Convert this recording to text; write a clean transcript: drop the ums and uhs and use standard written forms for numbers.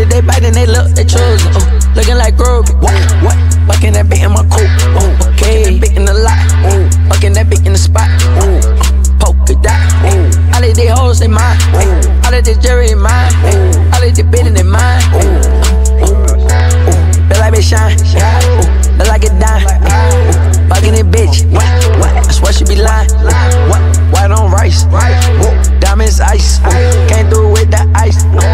they biting, they look, they choosing. Looking like Groovy. What? Fucking that bitch in my coupe. Okay. That bitch in the lot. Fucking that bitch in the spot. Polka dot. All of these hoes, they mine. All of this Jerry, mine. All of this bitch in their mind. Feel like they shine. Feel like it dime. Fucking that bitch. I swear she be lying. White on rice. Diamonds ice. Came through with the ice.